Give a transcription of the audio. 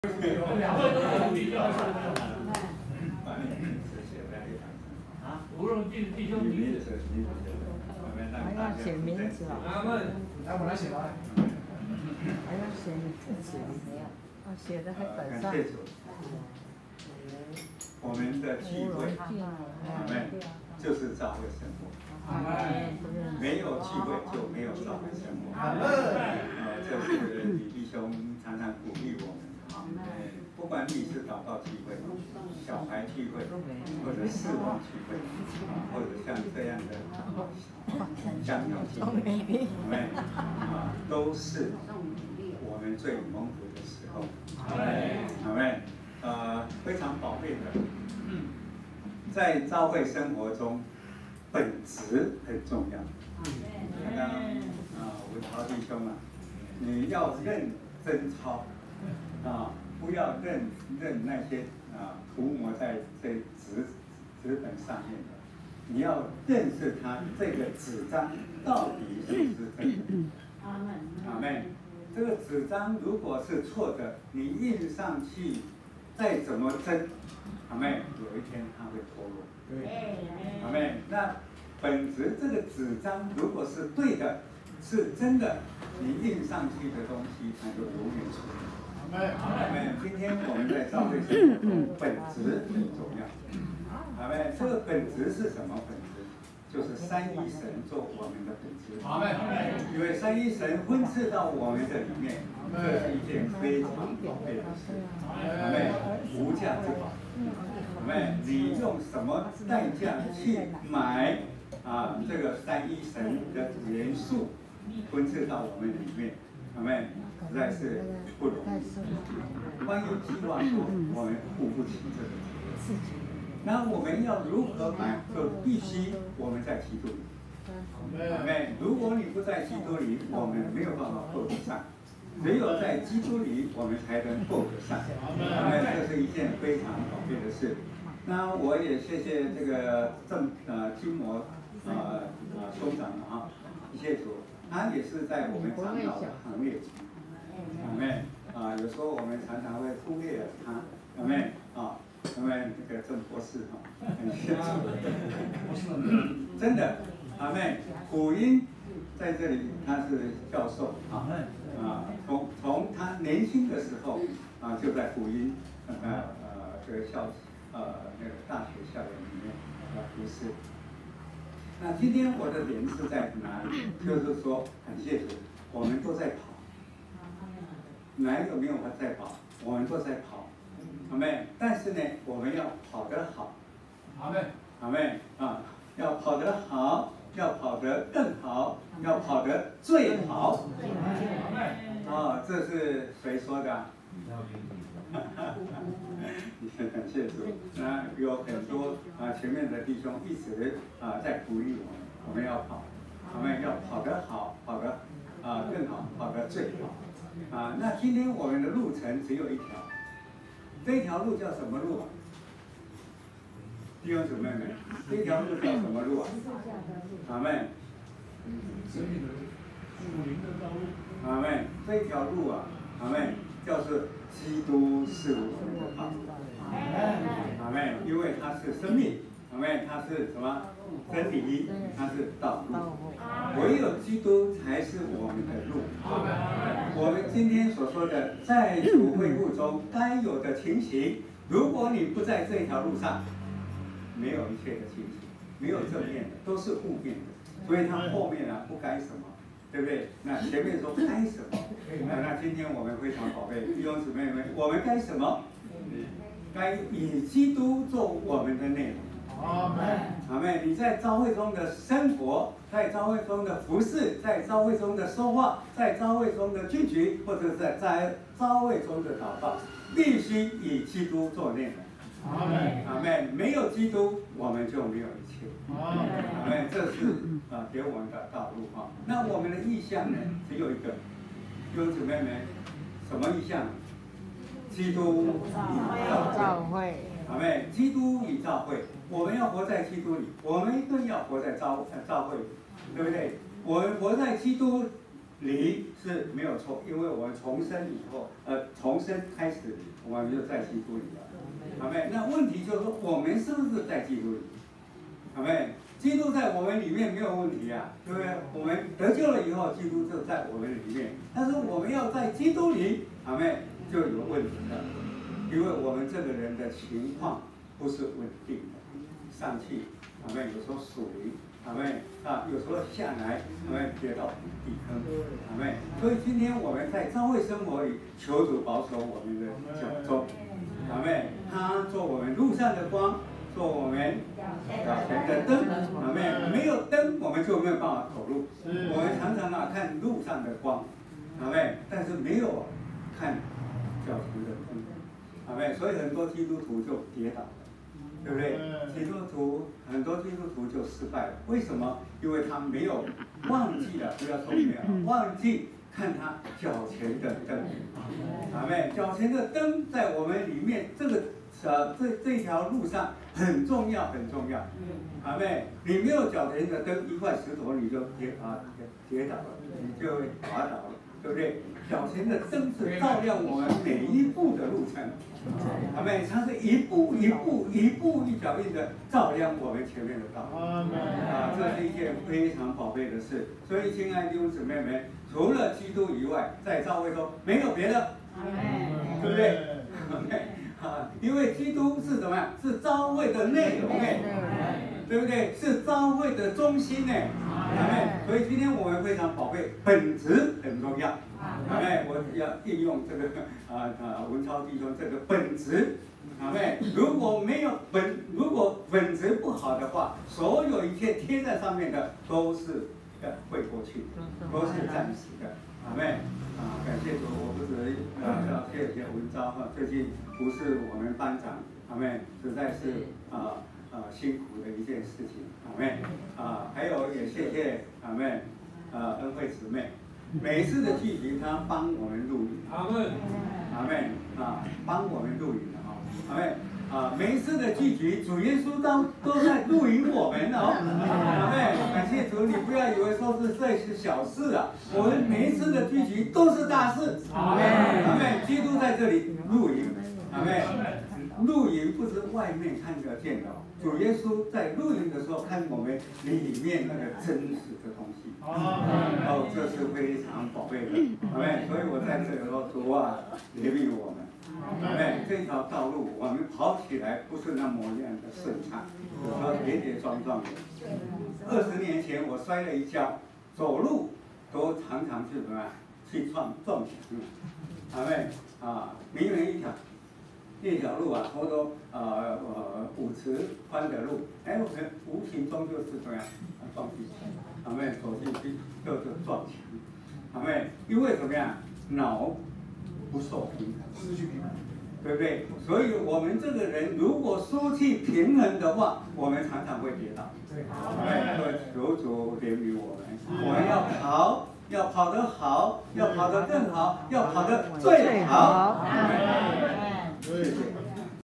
无论弟兄名字， 还要写名字哦。 来，我来写吧。 还要写你自己，哦，写的还本上。 我们的聚会，我们就是教会生活。没有聚会就没有教会生活。这是李弟兄常常鼓励我们啊。不管你是祷告聚会、小孩聚会，或者侍奉聚会，或者像这样的香料聚会，都是我们最蒙福的时候。阿们。非常宝贝的，在教会生活中，本质很重要。刚刚文涛弟兄啊，你要认真操不要认那些涂抹在这纸本上面的，你要认识它这个纸张到底是不是真的。阿们。这个纸张如果是错的，你印上去。再怎么真，阿妹，有一天它会脱落。对，阿妹，那本质这个纸张如果是对的，是真的，你印上去的东西它就永远存在。阿妹，今天我们在教会生活中，本质很重要。阿妹，这个本质是什么本质？就是三一神做我们的本质。阿妹，因为三一神分赐到我们的里面。这是一件非常宝贝的事，阿妹，无价之宝。阿妹，你用什么代价去买这个三一神的元素，分赐到我们里面？阿妹，实在是不容易。关于计划说，我们付不起这个。那我们要如何买？就必须我们在基督里。阿妹，如果你不在基督里，我们没有办法够得上。只有在基督里，我们才能够得上。这是一件非常宝贝的事。那我也谢谢这个金模兄长谢谢主，他也是在我们长老的行列中。阿妹有时候我们常常会忽略了他。阿妹因为这个郑博士很谢主，真的阿妹福音在这里他是教授从他年轻的时候就在福音这个那个大学校园里面服侍。那今天我的点是在哪里？就是说感谢主，我们都在跑。哪一个没有在跑？我们都在跑，阿妹。但是呢，我们要跑得好，阿妹，阿妹要跑得好。要跑得更好，要跑得最好。这是谁说的？感谢主。那有很多前面的弟兄一直在鼓励我们要跑，我们要跑得好，跑得更好，跑得最好。那今天我们的路程只有一条，这一条路叫什么路？弟兄姊妹们，这条路叫什么路？阿妹，阿妹，这条路阿妹，就是基督是我们的道。阿妹，因为它是生命，阿妹，它是什么？真理，它是道路。唯有基督才是我们的路。我们今天所说的在主会幕中该有的情形，如果你不在这条路上，没有一切的情形，没有正面的，都是负面的。所以他后面不该什么，对不对？那前面说该什么？那今天我们非常宝贝弟兄姊妹们，我们该什么？该以基督做我们的内容。阿妹，你在教会中的生活，在教会中的服侍，在教会中的说话，在教会中的聚集，或者在教会中的祷告，必须以基督做内容。阿妹，没有基督，我们就没有一切。阿妹，这是给我们的道路那我们的意向呢，只有一个，弟兄姊妹们，什么意向？基督与教会。阿妹，基督与教会，我们要活在基督里，我们一定要活在教会里，对不对？我们活在基督离是没有错，因为我们重生以后，重生开始，我们就在基督里了。阿妹，那问题就是说，我们是不是在基督里？阿妹，基督在我们里面没有问题啊，对不对？我们得救了以后，基督就在我们里面。但是我们要在基督里，阿妹就有问题了，因为我们这个人的情况不是稳定的，上去，阿妹有时候属灵。阿妹啊，有时候下来，阿妹跌到地坑，阿妹。所以今天我们在教会生活里，求主保守我们的脚中，阿妹。他做我们路上的光，做我们脚前的灯，阿妹。没有灯，我们就没有办法走路。我们常常看路上的光，阿妹，但是没有看脚前的灯，阿妹。所以很多基督徒就跌倒了。对不对？很多基督徒就失败了，为什么？因为他没有忘记了，不要说没有忘记看他脚前的灯。阿妹，脚前的灯在我们里面，这条路上很重要，很重要。阿妹，你没有脚前的灯，一块石头你就跌倒了，你就会滑倒了，对不对？脚前的灯是照亮我们每一步的路程。阿妹，它是一步一脚印的照亮我们前面的道路。这是一件非常宝贝的事。所以，亲爱的弟兄姊妹们，除了基督以外，在教会中没有别的，对不对？因为基督是怎么样？是教会的内容对不对？是教会的中心所以今天我们非常宝贝，本质很重要。阿妹，我要应用这个文超弟兄这个本质。阿妹，如果本质不好的话，所有一切贴在上面的都是会过去，都是暂时的。阿妹，感谢主，我不是要谢谢文超最近不是我们班长，阿妹实在是辛苦的一件事情。阿妹，还有也谢谢阿妹恩惠姊妹。每一次的聚集，他帮我们录影。阿门，阿门帮我们录影的阿门每一次的聚集，主耶稣都在录影我们阿门，感谢主，你不要以为说这是小事啊，我们每一次的聚集都是大事。阿门，阿门，基督在这里录影。阿门。录影不是外面看得见的，主耶稣在录影的时候看我们里面那个真实的东西。这是非常宝贝的。阿门。所以我在这里说，主啊，怜悯我们。阿门。这条道路我们跑起来不是那么样的顺畅，有时候跌跌撞撞的。20年前我摔了一跤，走路都常常去什么去撞墙。阿门明明一条路差不多5尺宽的路，我们无形中就是怎么样撞进去，阿妹走进去就撞墙，阿妹因为怎么样脑不受平衡，失去平衡，对不对？所以我们这个人如果失去平衡的话，我们常常会跌倒。阿妹，求主怜悯我们，我们要跑得好，要跑得更好，要跑得最好。对。